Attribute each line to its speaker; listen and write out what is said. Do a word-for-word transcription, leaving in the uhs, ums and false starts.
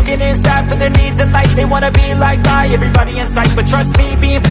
Speaker 1: taking in sad for their needs in life. They wanna be like I, everybody in sight, but trust me, being